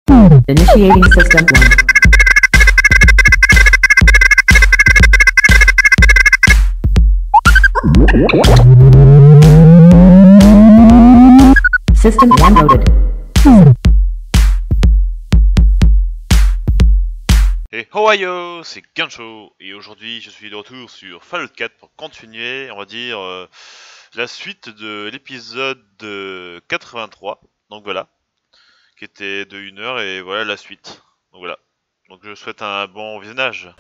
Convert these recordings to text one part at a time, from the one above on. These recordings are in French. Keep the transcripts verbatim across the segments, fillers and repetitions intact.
Initiating system one. System one loaded. Et Ohio, c'est Gansho et aujourd'hui je suis de retour sur Fallout quatre pour continuer, on va dire, euh, la suite de l'épisode quatre-vingt-trois, donc voilà, qui était de une heure et voilà la suite, donc voilà, donc je souhaite un bon visionnage.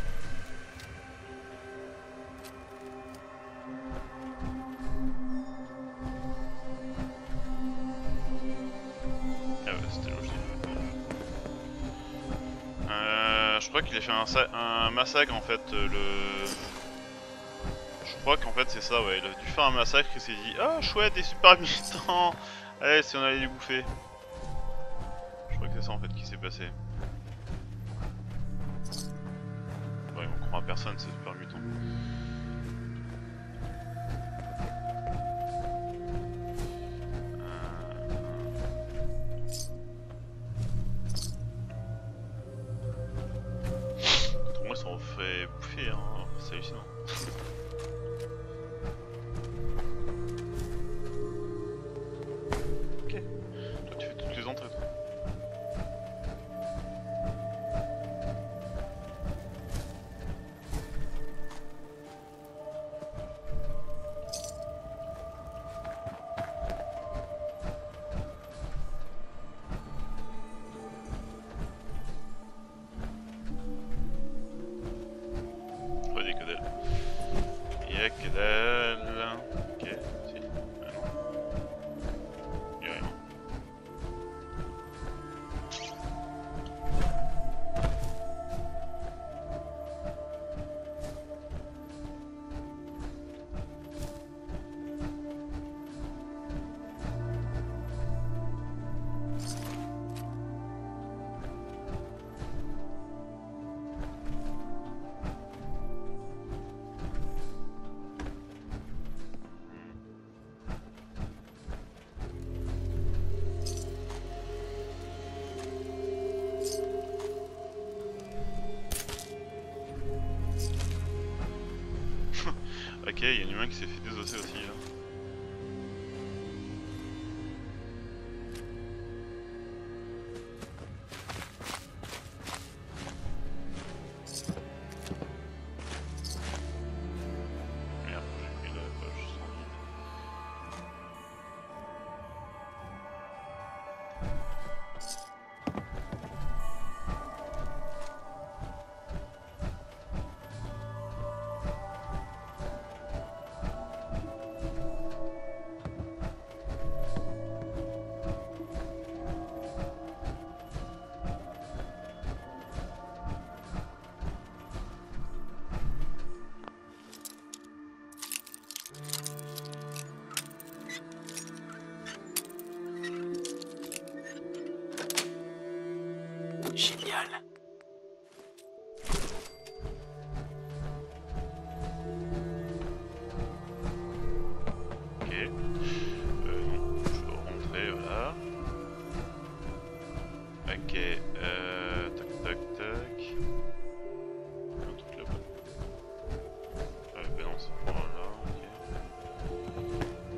Ah ouais, c'était logique. Euh, je crois qu'il a fait un, un massacre en fait, euh, le... Je crois qu'en fait c'est ça, ouais, il a dû faire un massacre et s'est dit « Ah chouette, des super militants. Allez, si on allait les bouffer !» Je crois que c'est ça en fait qui s'est passé. Ouais, on croit à personne, c'est super mutant. Pour moi, ils sont fait bouffer, hein. C'est hallucinant. Ok. Toi, tu fais toutes les entrées, toi. Ouais, des que dalle. Y'a que dalle. Ok, si. Ah non. Y'a rien. Ok, il y a un humain qui s'est fait désosser aussi là. Merde, j'ai pris la poche sans vide. Génial. Ok. Euh, non, je dois rentrer, voilà. Ok, euh. Tac, tac, tac. Il y a un truc là-bas. Ah, bah non, c'est pas là, ok.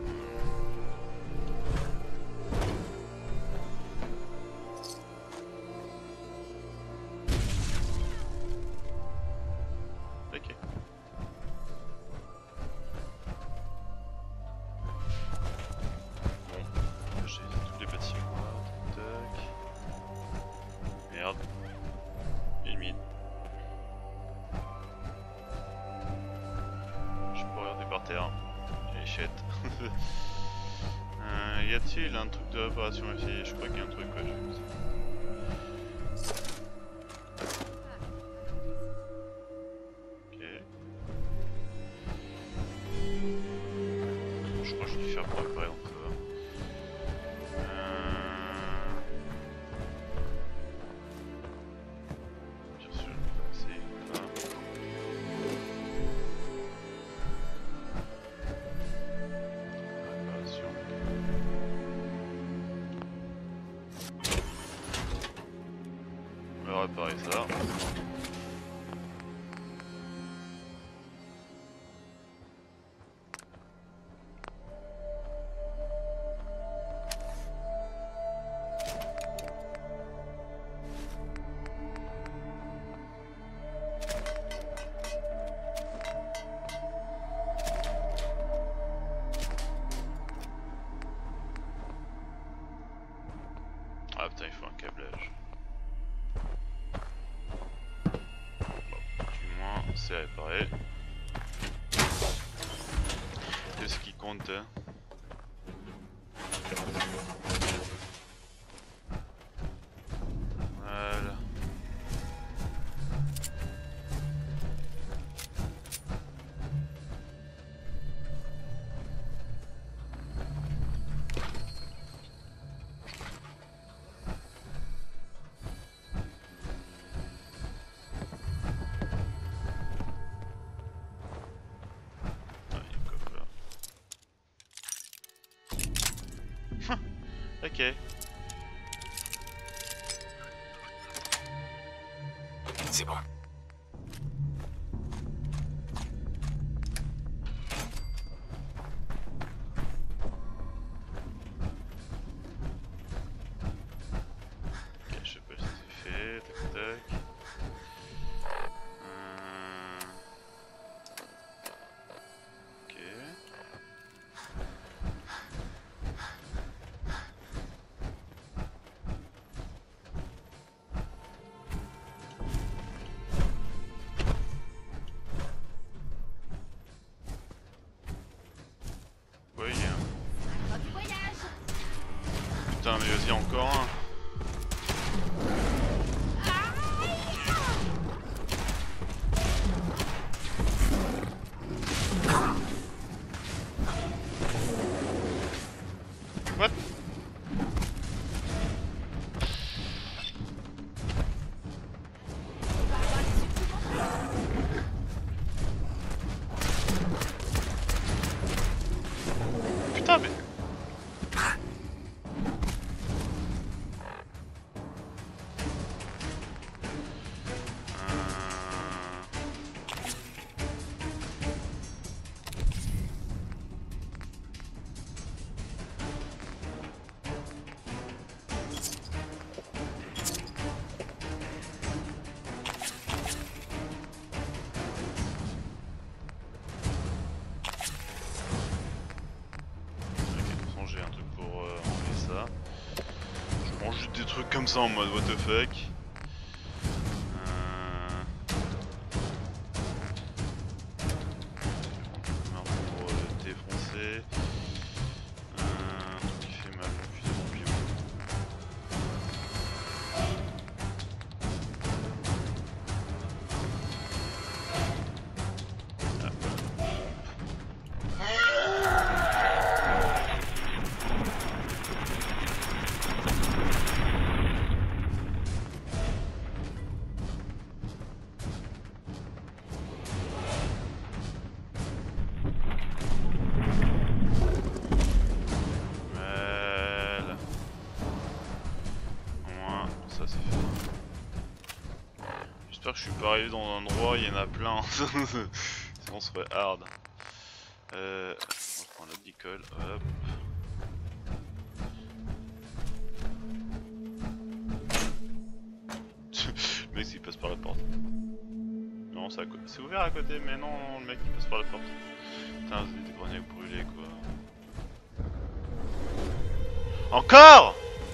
Ok. Bon, j'ai tous les bâtiments. Tac. Merde. Une mine. Je peux regarder par terre. Et chette. euh, y a-t-il un truc de réparation ici? Je crois qu'il y a un truc, quoi. Je... Ok. Je crois que je vais faire pour réparer encore. Euh... Bien sûr, c'est là. Réparation. On va réparer ça. Ah putain, il faut un câblage. Bon, du moins, c'est réparé. C'est ce qui compte. Hein. Voilà. Ok. C'est bon. Ok, je sais pas si c'est fait. Tac tac. Euh... Ok. Ouais, il y a un. Putain, mais vas-y, encore un. What? Putain, mais. J'ai un truc pour euh, enlever ça. Je prends juste des trucs comme ça en mode what the fuck. Euh... Pour euh, défoncer. Euh, un truc qui fait mal, fusil de pion. J'espère que je suis pas arrivé dans un endroit, il y en a plein. Sinon on serait hard. Euh, on prend la dicole, hop. Le mec il passe par la porte. Non, c'est ouvert à côté, mais non, le mec il passe par la porte. Putain, vous êtes des grenades brûlées quoi. Encore!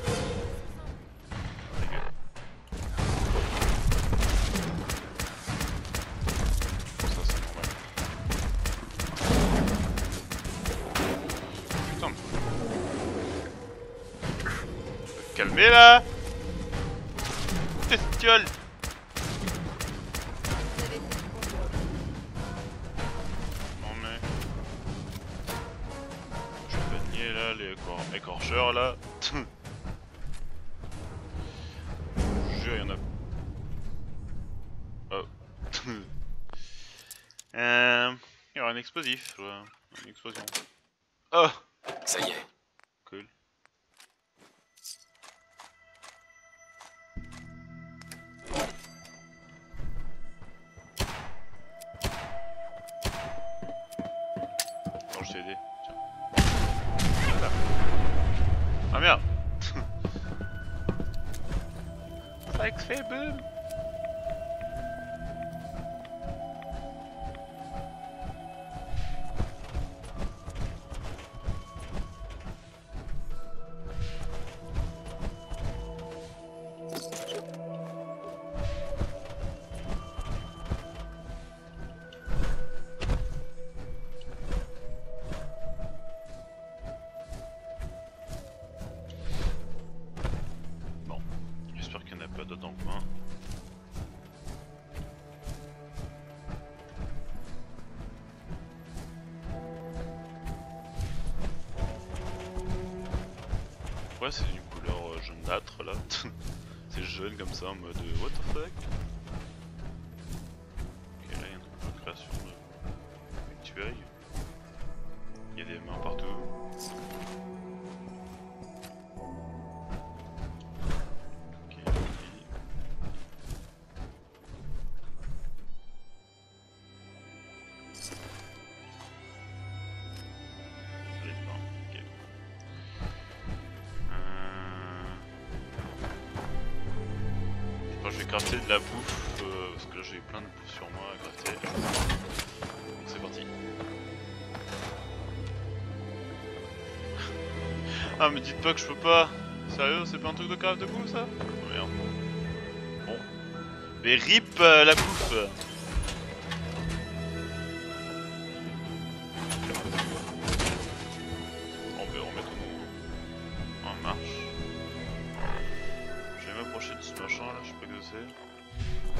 Calmez là! Bestiole! Non mais... Je vais pas nier là, les écor écorcheurs là. Je jure, il y en a... Oh. euh... Il y aura un explosif, ouais. Une explosion. Oh! Ça y est. Cool. Spike fait boum. J'espère qu'il n'y en a pas d'autres dans le coin. Ouais, c'est une couleur euh, jaunâtre là. C'est jaune comme ça en mode what the fuck. Ok, là il y a une création de tuerie. Il y a des mains partout. Je vais gratter de la bouffe euh, parce que là j'ai plein de bouffe sur moi à gratter. Donc c'est parti. Ah mais dites pas que je peux pas. Sérieux, c'est pas un truc de carafe de bouffe ça? Oh, merde. Bon. Mais rip euh, la bouffe. On va remettre en marche. Je vais m'approcher de ce machin là, je sais pas que c'est.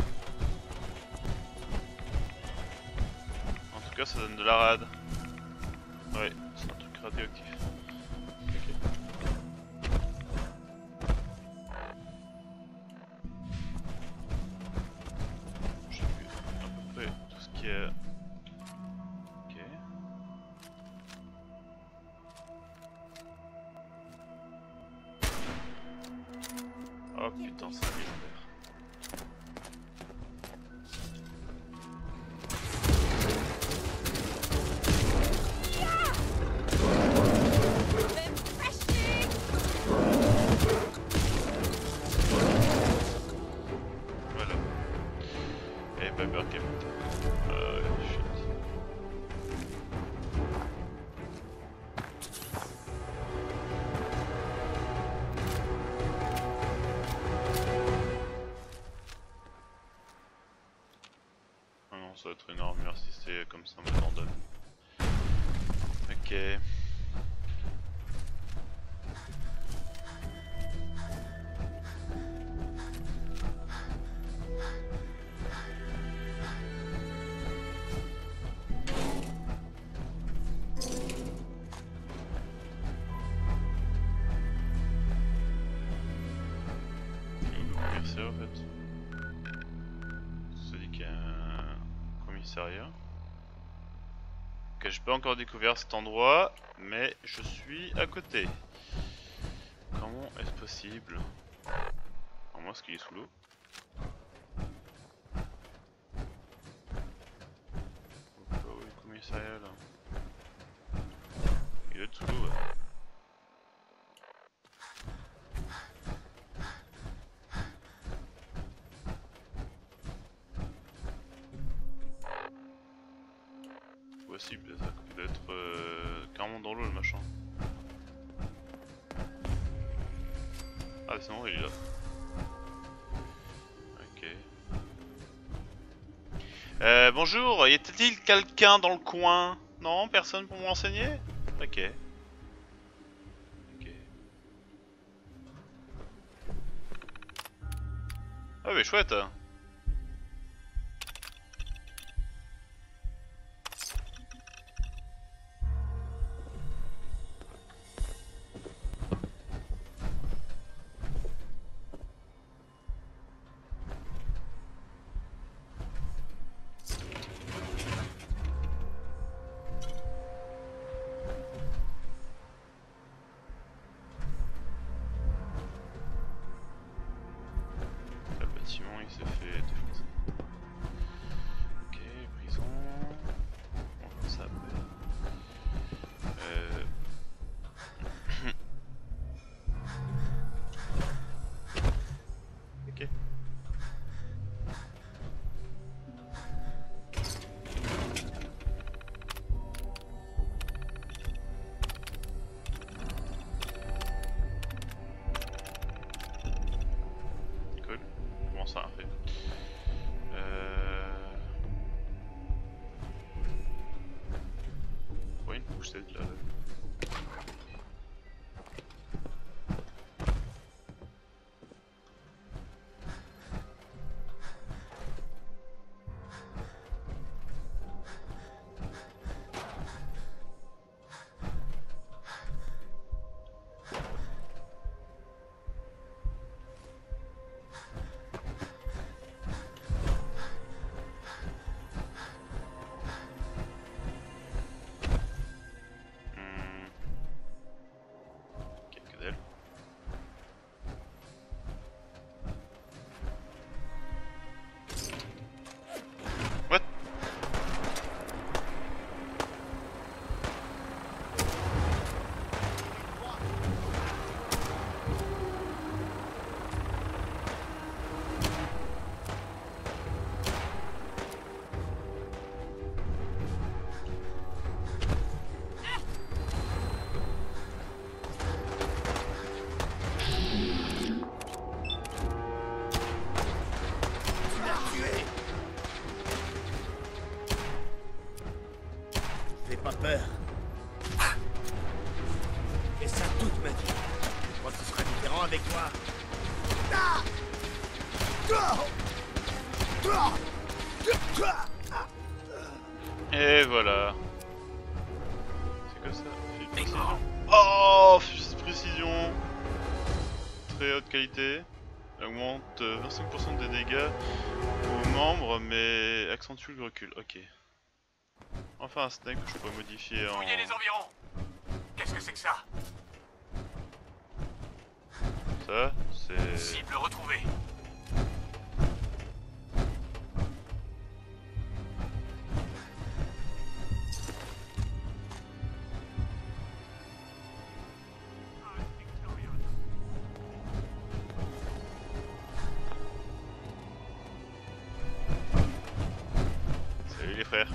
En tout cas ça donne de la rade. Ouais, c'est un truc radioactif. Ok. J'ai vu à peu près tout ce qui est... Ok. Oh putain, c'est légendaire. Voilà. Et Paper Cap. Euh, shit. Ah non, ça va être une armure si c'est comme ça, me l'en donne. Ok. En fait. Ça dit qu'il y a un commissariat. Ok, j'ai pas encore découvert cet endroit, mais je suis à côté. Comment est-ce possible? Alors moi, est-ce qu'il est sous l'eau? Où est le commissariat là? Il est sous l'eau, ouais. Possible, ça peut être euh, carrément dans l'eau le machin. Ah sinon il est là. Ok. Euh, bonjour, y a-t-il quelqu'un dans le coin? Non, personne pour me renseigner? Ok. Ok. Ah mais chouette. Le bâtiment il s'est fait. Purple. Comment ça, un fait euh... Pourquoi une poussette là? Pas peur. Et ça toute ma vie. Je crois que ce sera différent avec toi. Et voilà. C'est que ça. Précision. Oh, fusil de précision. Très haute qualité. Augmente vingt-cinq pour cent des dégâts aux membres, mais accentue le recul. Ok. Enfin un snake que je peux modifier en... Fouillez les environs. Qu'est-ce que c'est que ça? Ça, c'est... Cible retrouvée. Salut les frères.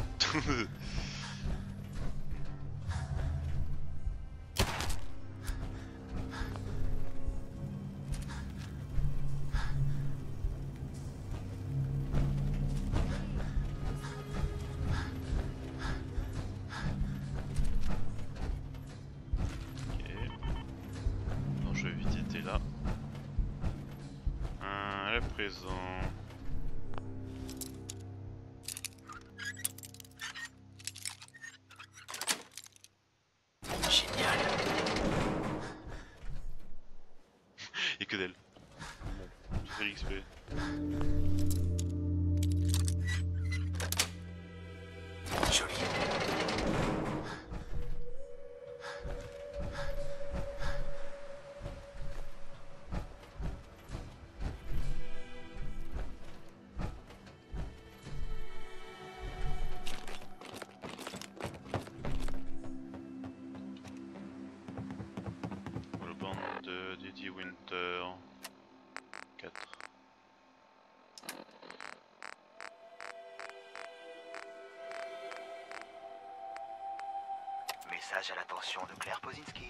Là. Un, à présent. Génial. Et que d'elle. Bon, j'ai fait l'X P. Joli. Didi Winter quatre. Message à l'attention de Claire Pozinski.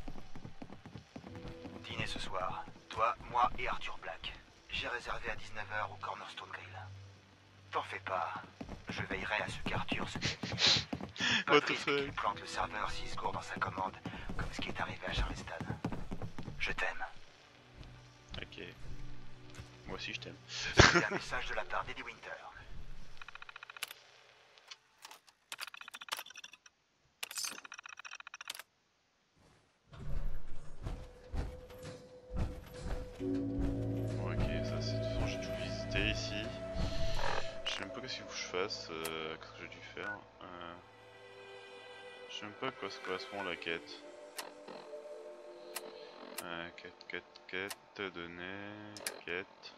Dîner ce soir. Toi, moi et Arthur Black. J'ai réservé à dix-neuf heures au Cornerstone Grill. T'en fais pas. Je veillerai à ce qu'Arthur se... Pas de risque qu'il plante le serveur Ciscours dans sa commande, comme ce qui est arrivé à Charleston. Je t'aime. Ok. Moi aussi je t'aime. C'est un message de la part d'Eddie Winter. Bon, ok, ça c'est de toute façon j'ai tout visité ici. Je sais même pas qu'est-ce qu'il faut que je fasse, euh, qu'est-ce que j'ai dû faire. Euh... Je sais même pas à quoi ça correspond la quête. Euh, quête, quête, quête, données, quête.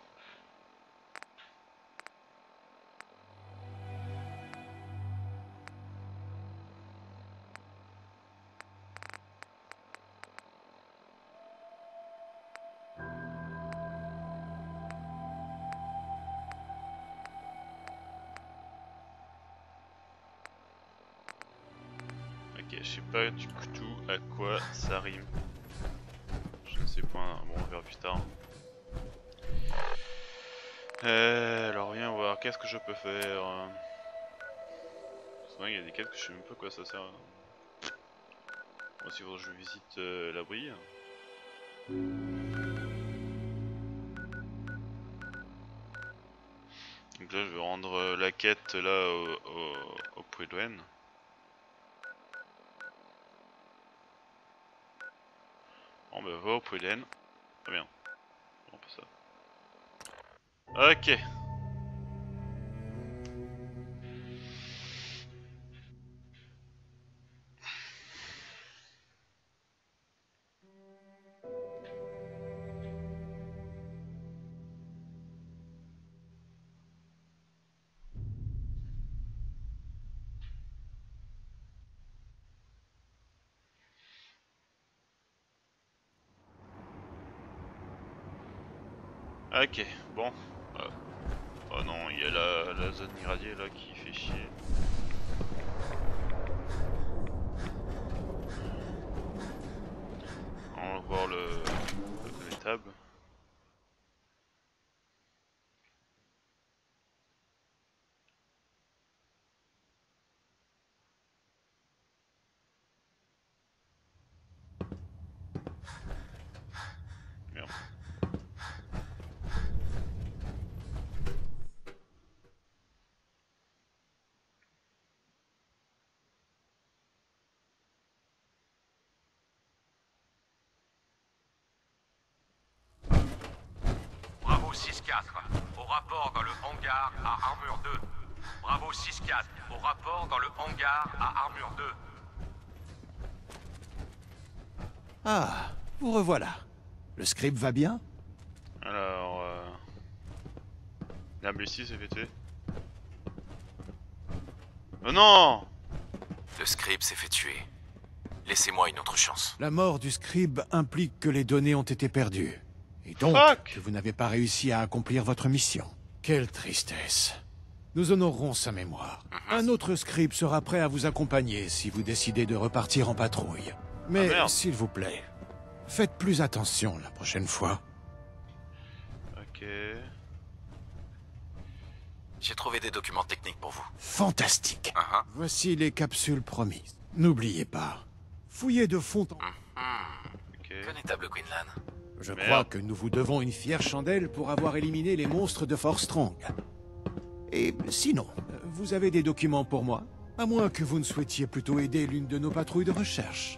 Ok, je sais pas du tout à quoi ça rime. Je ne sais pas, bon on verra plus tard. Euh, alors viens voir, qu'est-ce que je peux faire. C'est vrai qu'il y a des quêtes que je sais même pas quoi ça sert. Moi si je visite euh, l'abri. Donc là je vais rendre euh, la quête là au, au, au Pouedouane. Bon bah va au Pouedouane. Très bien. On peut ça. Ok. Ok, bon. Euh, oh non, il y a la, la zone irradiée là qui fait chier. On va voir le, le connétable. Merde. Bravo six quatre, au rapport dans le hangar à armure deux. Bravo six quatre, au rapport dans le hangar à armure deux. Ah, vous revoilà. Le script va bien? Alors... Euh... L'imbécile s'est fait tuer. Oh non! Le script s'est fait tuer. Laissez-moi une autre chance. La mort du scribe implique que les données ont été perdues. Et donc, Fuck. que vous n'avez pas réussi à accomplir votre mission. Quelle tristesse. Nous honorerons sa mémoire. Un autre scribe sera prêt à vous accompagner si vous décidez de repartir en patrouille. Mais, merde. s'il vous plaît, faites plus attention la prochaine fois. Ok... J'ai trouvé des documents techniques pour vous. Fantastique. Uh-huh. Voici les capsules promises. N'oubliez pas, fouillez de fond en... Ok... Connétable Quinlan. Je Merde. crois que nous vous devons une fière chandelle pour avoir éliminé les monstres de Fort Strong. Et sinon, vous avez des documents pour moi? À moins que vous ne souhaitiez plutôt aider l'une de nos patrouilles de recherche.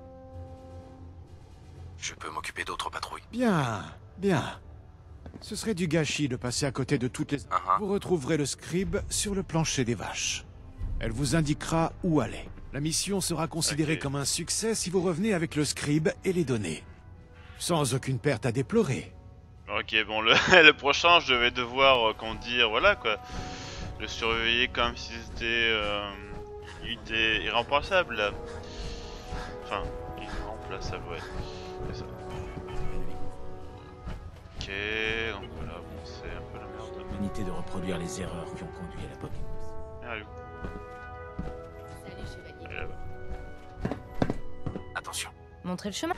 Je peux m'occuper d'autres patrouilles. Bien, bien. Ce serait du gâchis de passer à côté de toutes les... Uh-huh. Vous retrouverez le scribe sur le plancher des vaches. Elle vous indiquera où aller. La mission sera considérée Ok. comme un succès si vous revenez avec le scribe et les données. Sans aucune perte à déplorer. Ok, bon, le, le prochain, je vais devoir, euh, comment dire, voilà quoi, le surveiller comme si c'était euh, une unité irremplaçable là. Enfin, irremplaçable, ouais. C'est ça. Ok, donc voilà, bon, c'est un peu la merde. L'humanité de reproduire les erreurs qui ont conduit à l'apocalypse. Ah, elle est où? Salut, chevalier. Elle est là-bas. Attention. Montrez le chemin.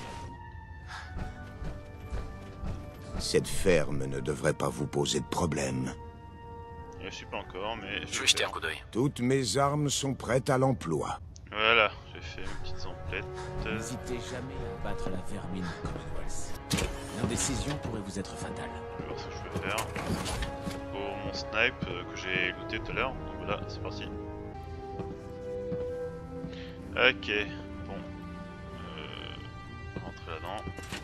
Cette ferme ne devrait pas vous poser de problème. Je suis pas encore, mais Je vais vais jeter un faire. coup d'œil. Toutes mes armes sont prêtes à l'emploi. Voilà, j'ai fait une petite emplette. N'hésitez jamais à battre la vermine Commonwealth. L'indécision pourrait vous être fatale. Je vais voir ce que je peux faire. Pour mon snipe euh, que j'ai looté tout à l'heure. Donc voilà, c'est parti. Ok, bon. Euh, rentrer là-dedans.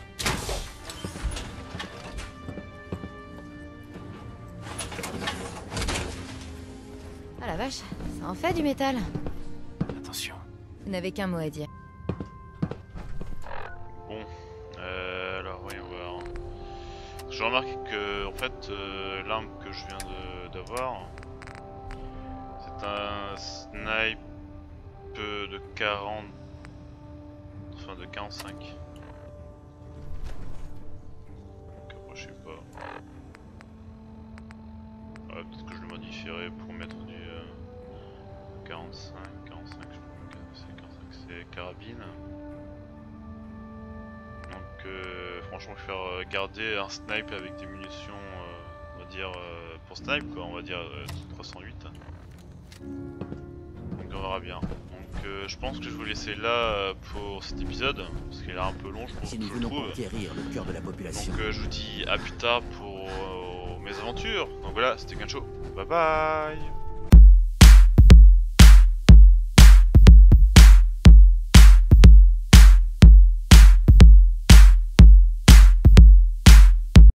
Ah la vache, ça en fait du métal. Attention. Vous n'avez qu'un mot à dire. Bon, euh, alors voyons voir. Je remarque que en fait euh, l'arme que je viens de- d'avoir, c'est un snipe de quarante, enfin de quarante-cinq. Donc après je sais pas. Ouais, peut-être que je le modifierai pour mettre du euh, quarante-cinq, quarante-cinq, je crois que c'est quarante-cinq, c'est carabine. Donc euh, franchement je préfère garder un snipe avec des munitions euh, on va va dire, euh, pour snipe quoi, on va dire euh, trois cent huit. Donc on verra bien. Donc euh, je pense que je vais vous laisser là euh, pour cet épisode, parce qu'il est un peu long je, Si je nous le venons trouve. conquérir le cœur de la population. Donc euh, je vous dis à plus tard pour euh, mes aventures. Donc voilà, c'était Gancho. Bye bye.